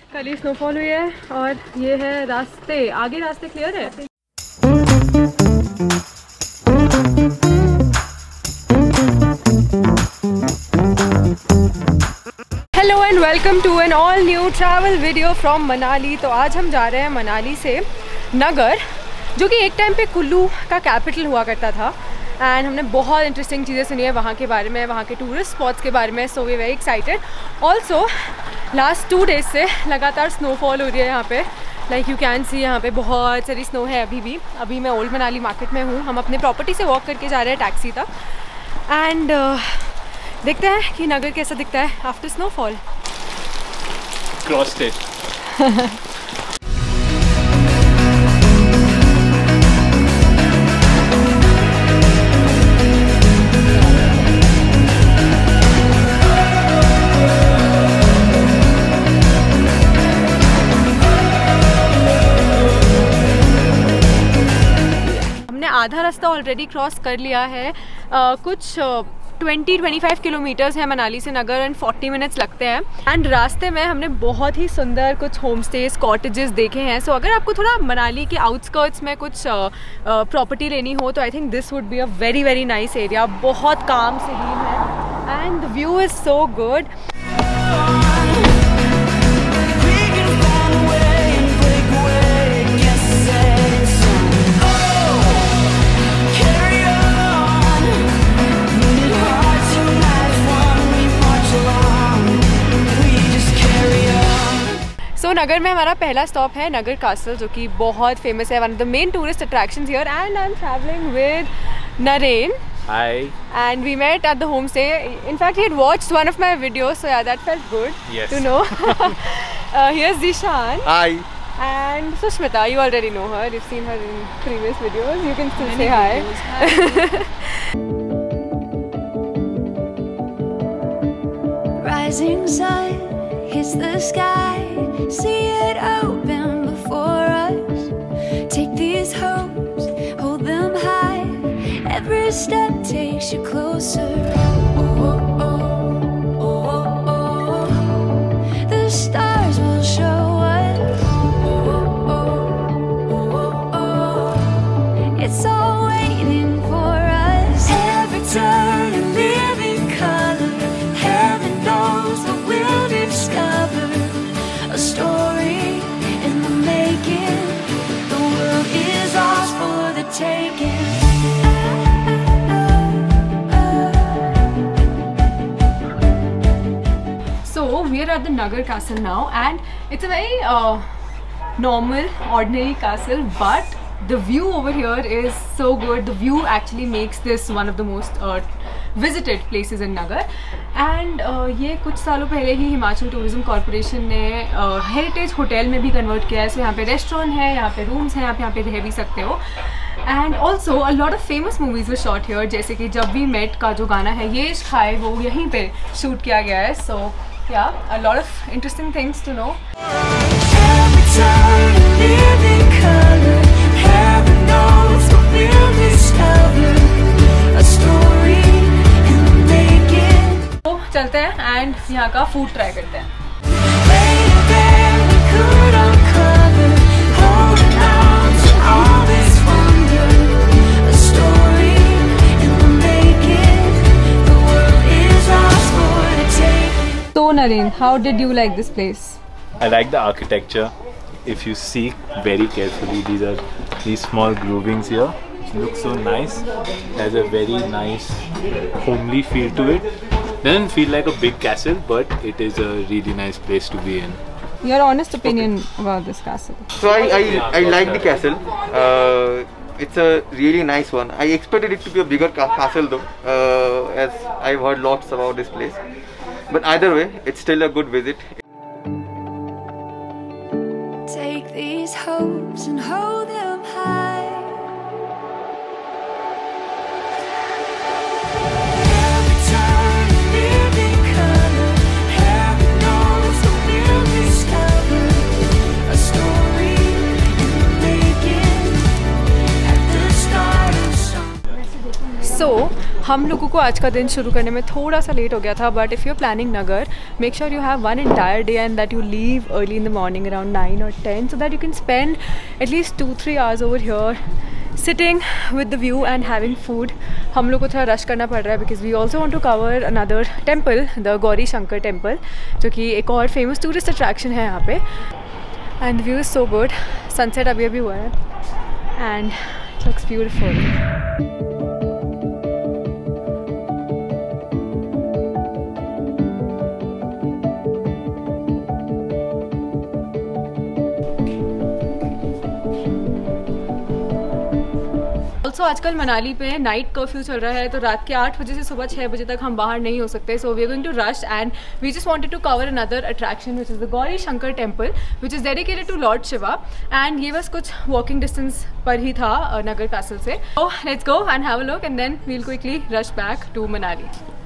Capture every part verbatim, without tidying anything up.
कल ही स्नोफॉल हुई है और ये है रास्ते, आगे रास्ते क्लियर है। Hello and welcome to an all new travel video from Manali. तो आज हम जा रहे हैं मनाली से नगर, जो कि एक टाइम पे कुल्लू का कैपिटल हुआ करता था। एंड हमने बहुत इंटरेस्टिंग चीज़ें सुनी है वहाँ के बारे में, वहाँ के टूरिस्ट स्पॉट्स के बारे में। So we very excited. Also last two days से लगातार स्नोफॉल हो रही है यहाँ पे। लाइक यू कैन सी यहाँ पे बहुत सारी स्नो है अभी भी। अभी मैं ओल्ड मनाली मार्केट में हूँ। हम अपने प्रॉपर्टी से वॉक करके जा रहे हैं टैक्सी तक। एंड uh, देखते हैं कि नगर कैसा दिखता है आफ्टर स्नोफॉल। Crossed it. आधा रास्ता ऑलरेडी क्रॉस कर लिया है। uh, कुछ ट्वेंटी ट्वेंटी फाइव किलोमीटर्स है मनाली से नगर एंड फोर्टी मिनट्स लगते हैं। एंड रास्ते में हमने बहुत ही सुंदर कुछ होम स्टेज कॉटेजेस देखे हैं। सो so, अगर आपको थोड़ा मनाली के आउटस्कर्ट्स में कुछ प्रॉपर्टी uh, uh, लेनी हो तो I think this would be a very very nice area. बहुत काम सीन है and the view is so good. तो नगर में हमारा पहला स्टॉप है नगर कासल, जो कि बहुत फेमस है, one of the main tourist attractions here. And I am travelling with Naren. Hi. And we met at the homestay. In fact, he had watched one of my videos, so yeah, that felt good Yes. to know. uh, here's Zishan. Hi. And Sushmita, you already know her. You've seen her in previous videos. You can still Many say videos. hi. Rising sun hits the sky, see it open before us. Take these hopes, hold them high. Every step takes you closer. Oh, oh, oh, oh, oh. The stars will show us. Oh, oh, oh, oh, oh. It's all waiting for us. Every turn a living color. Heaven knows that we'll discover a story in the making. The world is ours for the taking. So we are at the Nagar Castle now, and it's a very uh, normal, ordinary castle, but the view over here is so good. The view actually makes this one of the most uh, visited places in Nagar. And uh, ये कुछ सालों पहले ही Himachal tourism corporation ने heritage uh, hotel में भी convert किया है। सो so, यहाँ पे रेस्टोरेंट है, यहाँ पे रूम्स हैं, आप यहाँ पे रह भी सकते हो। And also a lot of famous movies were shot here, जैसे कि जब वी मेट का जो गाना है ये इश्क है वो यहीं पे शूट किया गया है। सो या a lot of interesting things to know. तो चलते हैं एंड यहाँ का फूड ट्राई करते हैं। So Naren, how did you like this place? I like the architecture. If you see very carefully, these are these small groovings here. It looks so nice. Has a very nice homely feel to it. Doesn't feel like a big castle, but it is a really nice place to be in. Your honest opinion about this castle? So I, I, I like the castle. Uh, it's a really nice one. I expected it to be a bigger ca castle though, uh, as I've heard lots about this place. But either way, it's still a good visit. Take these hopes and hold them high. Every turn a living color. Heaven knows that we'll discover a story in the making at the start of some. So हम लोगों को आज का दिन शुरू करने में थोड़ा सा लेट हो गया था, but if you are planning Naggar, make sure you have one entire day and that you leave early in the morning around nine और ten, so that you can spend at least two three hours over here sitting with the view and having food. हम लोग को थोड़ा rush करना पड़ रहा है because we also want to cover another temple, the Gauri Shankar temple, जो कि एक और फेमस टूरिस्ट अट्रैक्शन है यहाँ पे. And view is so good. Sunset अभी अभी हुआ है and it looks beautiful. Also आजकल मनाली पे नाइट कर्फ्यू चल रहा है, तो रात के आठ बजे से सुबह छः बजे तक हम बाहर नहीं हो सकते. So we are going to rush and we just wanted to cover another attraction which is the Gauri Shankar temple which is dedicated to lord Shiva. And ये बस कुछ वॉकिंग डिस्टेंस पर ही था नगर कैसल से. So let's go and have a look and then we will quickly rush back to Manali.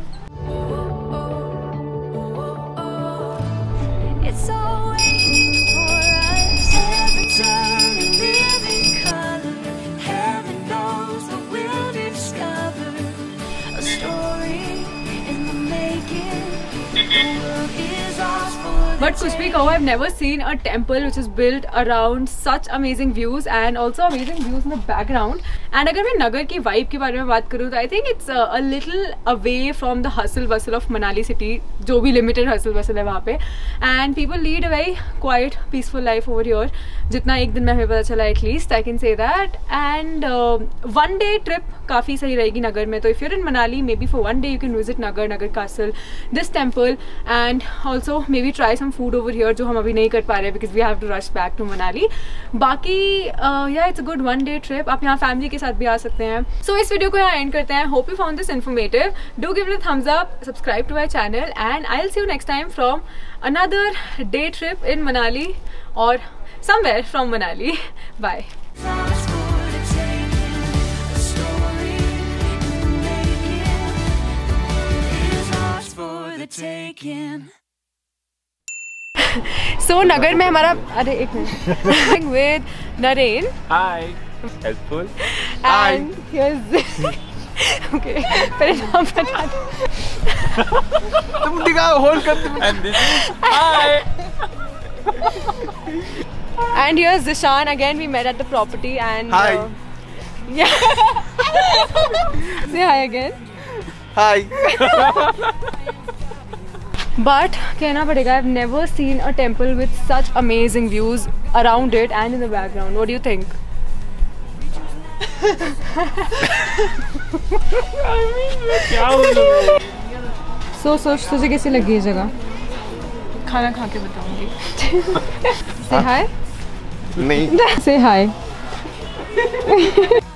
It's all waiting for us. Every time we live in color, heaven knows that we'll discover a story in the making. The world is ours for the But कुछ भी कहो, I've never seen a temple which is built around such amazing views and also amazing views in the background. And अगर मैं नगर की vibe के बारे में बात करूँ तो I think it's a, a little away from the hustle bustle of Manali city, जो भी limited hustle bustle है वहाँ पे. And people lead a very quiet, peaceful life over here. जितना एक दिन में हमें पता चला, at least I can say that. And uh, one day trip काफ़ी सही रहेगी नगर में. तो if you're in Manali, maybe for one day you can visit Nagar, Nagar Castle, this temple, and also maybe try some food over here जो हम अभी नहीं कर पा रहे because we have to rush back to Manali. बाकी uh, yeah, it's a good one day trip. आप यहाँ फैमिली के साथ भी आ सकते हैं. So इस वीडियो को यहाँ एंड करते हैं. Hope you found this informative. Do give it a thumbs up, subscribe to our channel, and I'll see you next time from another day trip in Manali or somewhere from Manali. Bye. ours for the taking. A story in the making. The world is ours for the taking. So नगर में हमारा अरे एक minute with Naren Hi. Helpful. and here's okay पहले नाम बता दो. तुम दिखाओ होल्ड कर तुम. And this is hi. And here's Zishan. Again we met at the property and Hi. uh, yeah. Say hi again. Hi. But कहना पड़ेगा, I've never seen a temple with such amazing views around it and in the background. What do you think? क्या बोलूं? So सोच तुझे कैसी लगी ये जगह? खाना खा के बताऊंगी. Say hi. नहीं. Say hi.